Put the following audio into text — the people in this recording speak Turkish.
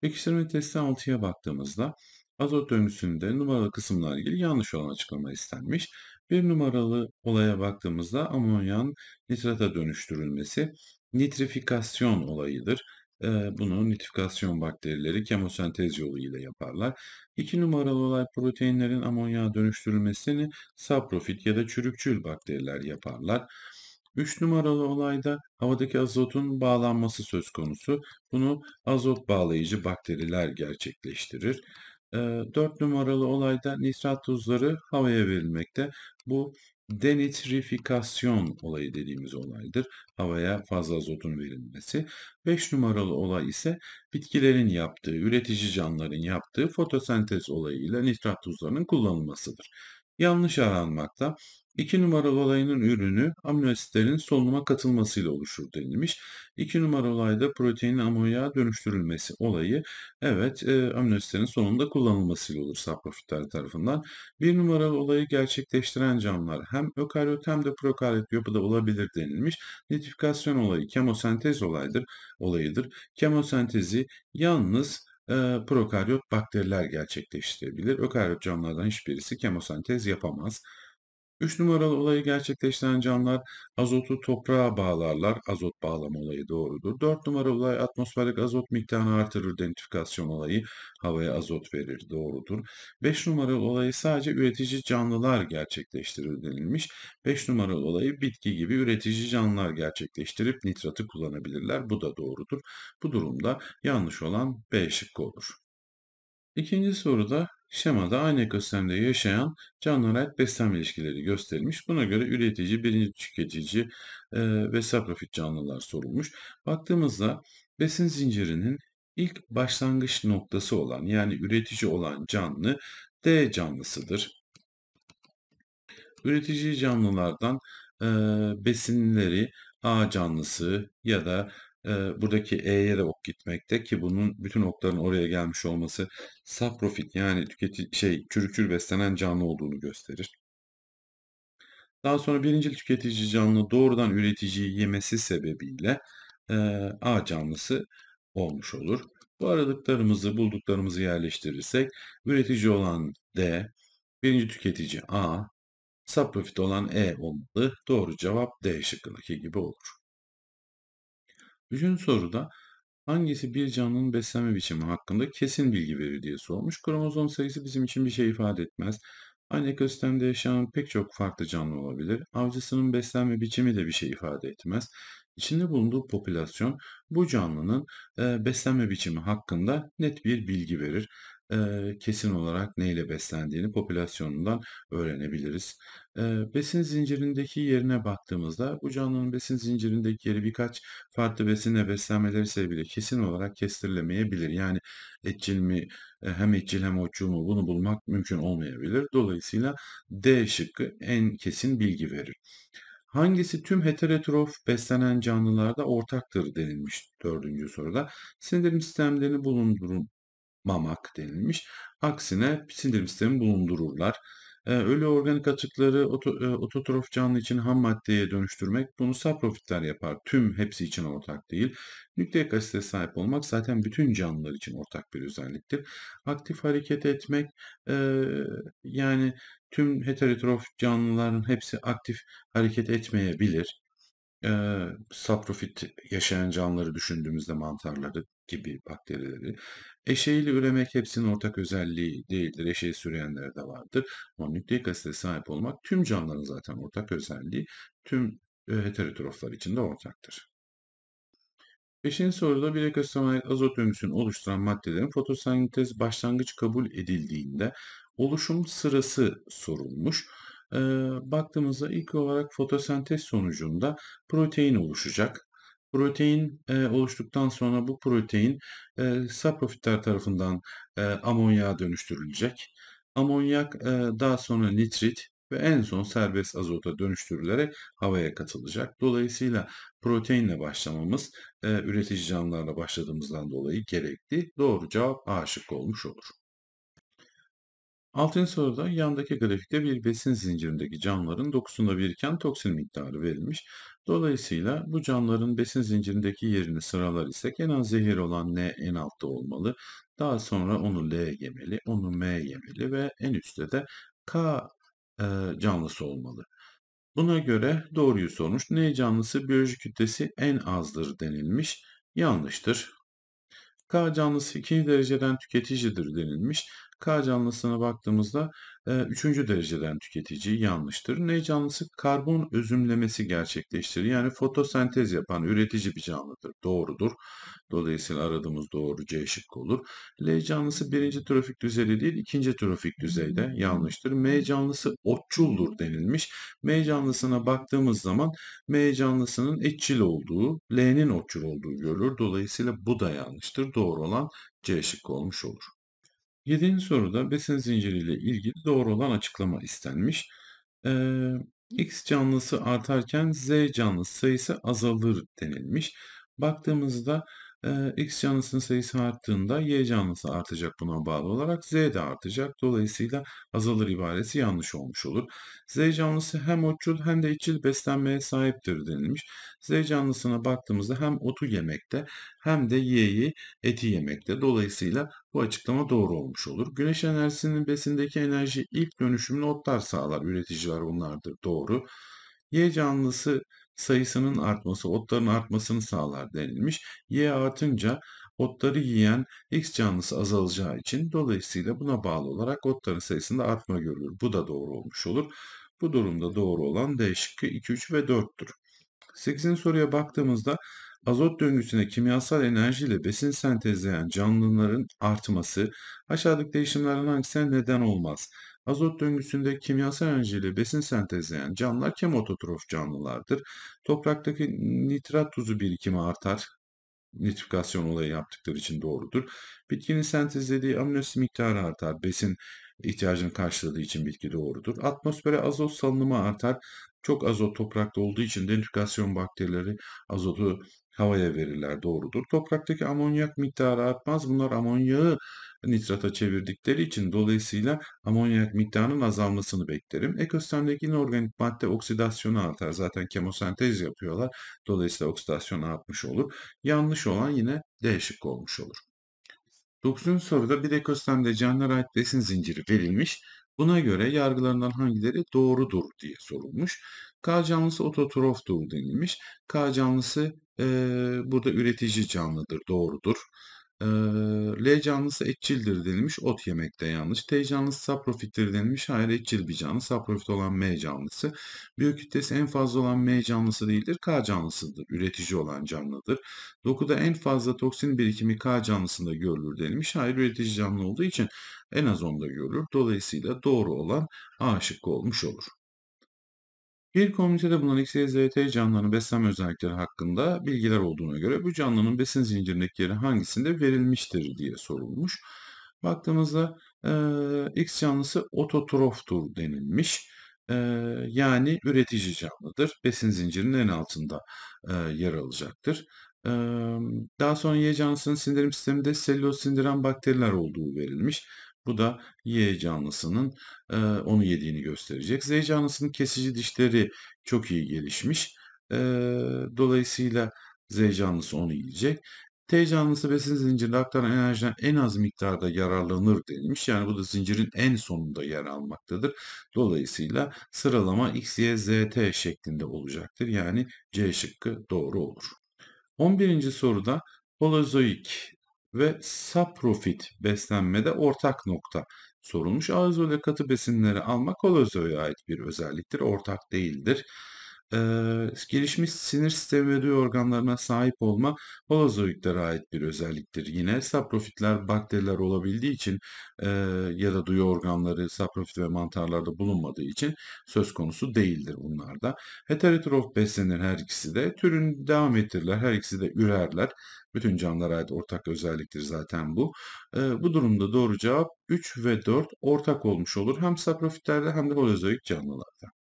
Pekiştirme testi 6'ya baktığımızda azot döngüsünde numaralı kısımlarla ilgili yanlış olan açıklama istenmiş. Bir numaralı olaya baktığımızda amonyan nitrata dönüştürülmesi nitrifikasyon olayıdır. Bunu nitrifikasyon bakterileri kemosentez yoluyla yaparlar. 2 numaralı olay proteinlerin amonyağa dönüştürülmesini saprofit ya da çürükçül bakteriler yaparlar. 3 numaralı olayda havadaki azotun bağlanması söz konusu. Bunu azot bağlayıcı bakteriler gerçekleştirir. 4 numaralı olayda nitrat tuzları havaya verilmekte. Bu denitrifikasyon olayı dediğimiz olaydır. Havaya fazla azotun verilmesi. 5 numaralı olay ise bitkilerin yaptığı, üretici canlıların yaptığı fotosentez olayıyla nitrat tuzlarının kullanılmasıdır. Yanlış aranmakta. 2 numaralı olayının ürünü amino asitlerin solunuma katılmasıyla oluşur denilmiş. 2 numaralı olayda proteinin amonyağa dönüştürülmesi olayı, evet, amino asitlerin sonunda kullanılmasıyla olur saprofitler tarafından. Bir numaralı olayı gerçekleştiren canlılar hem ökaryot hem de prokaryot yapıda olabilir denilmiş. Nitrifikasyon olayı kemosentez olayıdır. Kemosentezi yalnız prokaryot bakteriler gerçekleştirebilir. Ökaryot canlılardan hiçbirisi kemosentez yapamaz. 3 numaralı olayı gerçekleştiren canlılar azotu toprağa bağlarlar. Azot bağlama olayı doğrudur. 4 numaralı olay atmosferdeki azot miktarını artırır. Denitrifikasyon olayı havaya azot verir. Doğrudur. 5 numaralı olayı sadece üretici canlılar gerçekleştirir denilmiş. 5 numaralı olayı bitki gibi üretici canlılar gerçekleştirip nitratı kullanabilirler. Bu da doğrudur. Bu durumda yanlış olan B şıkkı olur. İkinci soruda şemada aynı ekosistemde yaşayan canlılara ait beslenme ilişkileri gösterilmiş. Buna göre üretici, birinci tüketici ve saprofit canlılar sorulmuş. Baktığımızda besin zincirinin ilk başlangıç noktası olan yani üretici olan canlı D canlısıdır. Üretici canlılardan besinleri A canlısı ya da buradaki E'ye de ok gitmekte ki bunun bütün okların oraya gelmiş olması saprofit yani çürükçül beslenen canlı olduğunu gösterir. Daha sonra birincil tüketici canlı doğrudan üreticiyi yemesi sebebiyle A canlısı olmuş olur. Bu aradıklarımızı, bulduklarımızı yerleştirirsek üretici olan D, birinci tüketici A, saprofit olan E olmalı. Doğru cevap D şıkkındaki gibi olur. Üçüncü soruda hangisi bir canlının beslenme biçimi hakkında kesin bilgi verir diye sormuş. Kromozom sayısı bizim için bir şey ifade etmez. Aynı ekosistemde yaşayan pek çok farklı canlı olabilir. Avcısının beslenme biçimi de bir şey ifade etmez. İçinde bulunduğu popülasyon bu canlının beslenme biçimi hakkında net bir bilgi verir. Kesin olarak neyle beslendiğini popülasyonundan öğrenebiliriz. Besin zincirindeki yerine baktığımızda bu canlının besin zincirindeki yeri birkaç farklı besinle beslenmeleri sebebiyle kesin olarak kestirilemeyebilir. Yani etçil mi, hem etçil hem otçul mu bunu bulmak mümkün olmayabilir. Dolayısıyla D şıkkı en kesin bilgi verir. Hangisi tüm heterotrof beslenen canlılarda ortaktır denilmiş dördüncü soruda. Sindirim sistemlerini bulundurmamak denilmiş. Aksine sindirim sistemi bulundururlar. Ölü organik atıkları ototrof canlı için ham maddeye dönüştürmek bunu saprofitler yapar. Tüm hepsi için ortak değil. Nükleik asite sahip olmak zaten bütün canlılar için ortak bir özelliktir. Aktif hareket etmek yani tüm heterotrof canlıların hepsi aktif hareket etmeyebilir. Saprofit yaşayan canlıları düşündüğümüzde mantarları gibi bakterileri. Eşeğiyle üremek hepsinin ortak özelliği değildir. Eşeği süreyenler de vardır. Ama nükleik asite sahip olmak tüm canlıların zaten ortak özelliği. Tüm heterotroflar için de ortaktır. Beşinci soruda bir ekosisteme ait azot döngüsünü oluşturan maddelerin fotosentez başlangıç kabul edildiğinde oluşum sırası sorulmuş. Baktığımızda ilk olarak fotosentez sonucunda protein oluşacak. Protein oluştuktan sonra bu protein saprofitler tarafından amonyağa dönüştürülecek. Amonyak daha sonra nitrit ve en son serbest azota dönüştürülerek havaya katılacak. Dolayısıyla proteinle başlamamız üretici canlılarla başladığımızdan dolayı gerekli. Doğru cevap A şıkkı olmuş olur. Altıncı soruda yandaki grafikte bir besin zincirindeki canlıların dokusunda biriken toksin miktarı verilmiş. Dolayısıyla bu canlıların besin zincirindeki yerini sıralar isek en az zehir olan N en altta olmalı. Daha sonra onu L yemeli, onu M yemeli ve en üstte de K canlısı olmalı. Buna göre doğruyu sormuş. N canlısı biyolojik kütlesi en azdır denilmiş. Yanlıştır. K canlısı ikinci dereceden tüketicidir denilmiş. K canlısına baktığımızda üçüncü dereceden tüketici yanlıştır. N canlısı karbon özümlemesi gerçekleştirir. Yani fotosentez yapan üretici bir canlıdır. Doğrudur. Dolayısıyla aradığımız doğru C şıkkı olur. L canlısı birinci trofik düzeyde değil, ikinci trofik düzeyde yanlıştır. M canlısı otçuldur denilmiş. M canlısına baktığımız zaman M canlısının etçil olduğu, L'nin otçul olduğu görülür. Dolayısıyla bu da yanlıştır. Doğru olan C şıkkı olmuş olur. Yedinci soruda besin zinciriyle ilgili doğru olan açıklama istenmiş. Eee, X canlısı artarken Z canlısı sayısı azalır denilmiş. Baktığımızda X canlısının sayısı arttığında Y canlısı artacak buna bağlı olarak Z de artacak. Dolayısıyla azalır ibaresi yanlış olmuş olur. Z canlısı hem otçul hem de etçil beslenmeye sahiptir denilmiş. Z canlısına baktığımızda hem otu yemekte hem de Y'yi eti yemekte. Dolayısıyla bu açıklama doğru olmuş olur. Güneş enerjisinin besindeki enerji ilk dönüşümünü otlar sağlar. Üreticiler onlardır. Doğru. Y canlısı sayısının artması otların artmasını sağlar denilmiş. Y artınca otları yiyen X canlısı azalacağı için dolayısıyla buna bağlı olarak otların sayısında artma görülür. Bu da doğru olmuş olur. Bu durumda doğru olan D şıkkı 2, 3 ve 4'tür. 8. soruya baktığımızda azot döngüsüne kimyasal enerjiyle besin sentezleyen canlıların artması aşağıdaki değişimlerden hangisine neden olmaz? Azot döngüsünde kimyasal enerjiyle besin sentezleyen canlılar kemototrof canlılardır. Topraktaki nitrat tuzu birikimi artar. Nitrifikasyon olayı yaptıkları için doğrudur. Bitkinin sentezlediği amino asit miktarı artar. Besin ihtiyacını karşıladığı için bitki doğrudur. Atmosfere azot salınımı artar. Çok azot toprakta olduğu için denitrifikasyon bakterileri azotu havaya verirler. Doğrudur. Topraktaki amonyak miktarı artmaz. Bunlar amonyağı nitrata çevirdikleri için dolayısıyla amonyak miktarının azalmasını beklerim. Ekosistemdeki inorganik madde oksidasyonu artar. Zaten kemosentez yapıyorlar. Dolayısıyla oksidasyon artmış olur. Yanlış olan yine D şıkkı olmuş olur. 9. soruda bir ekosistemde canlılara ait besin zinciri verilmiş. Buna göre yargılarından hangileri doğrudur diye sorulmuş. K canlısı ototroftur denilmiş. K canlısı burada üretici canlıdır, doğrudur. Eee, L canlısı etçildir denilmiş. Ot yemekte yanlış. T canlısı saprofittir denilmiş. Hayır, etçil bir canlı. Saprofit olan M canlısı. Biyokütlesi en fazla olan M canlısı değildir. K canlısıdır. Üretici olan canlıdır. Dokuda en fazla toksin birikimi K canlısında görülür denilmiş. Hayır, üretici canlı olduğu için en az onda görülür. Dolayısıyla doğru olan A şıkkı olmuş olur. Bir komünitede bulunan X, Y, Z, T canlılarının beslenme özellikleri hakkında bilgiler olduğuna göre bu canlının besin zincirindeki yeri hangisinde verilmiştir diye sorulmuş. Baktığımızda X canlısı ototroftur denilmiş. Yani üretici canlıdır. Besin zincirinin en altında yer alacaktır. Daha sonra Y canlısının sindirim sisteminde selüloz sindiren bakteriler olduğu verilmiş. Bu da Y canlısının onu yediğini gösterecek. Z canlısının kesici dişleri çok iyi gelişmiş. Dolayısıyla Z canlısı onu yiyecek. T canlısı besin zincirinde aktaran enerjiden en az miktarda yararlanır denilmiş. Yani bu da zincirin en sonunda yer almaktadır. Dolayısıyla sıralama X, Y, Z, T şeklinde olacaktır. Yani C şıkkı doğru olur. 11. soruda holozoik ve saprofit beslenmede ortak nokta sorulmuş. Ağız ve katı besinleri almak holozoya ait bir özelliktir, ortak değildir. Gelişmiş sinir sistemi ve duyu organlarına sahip olma holozoiklere ait bir özelliktir. Yine saprofitler bakteriler olabildiği için ya da duyu organları saprofit ve mantarlarda bulunmadığı için söz konusu değildir bunlarda. Heterotrof beslenir her ikisi de. Türünü devam ettirirler. Her ikisi de ürerler. Bütün canlılara ait ortak özelliktir zaten bu. Bu durumda doğru cevap 3 ve 4 ortak olmuş olur. Hem saprofitlerde hem de holozoik canlılarda.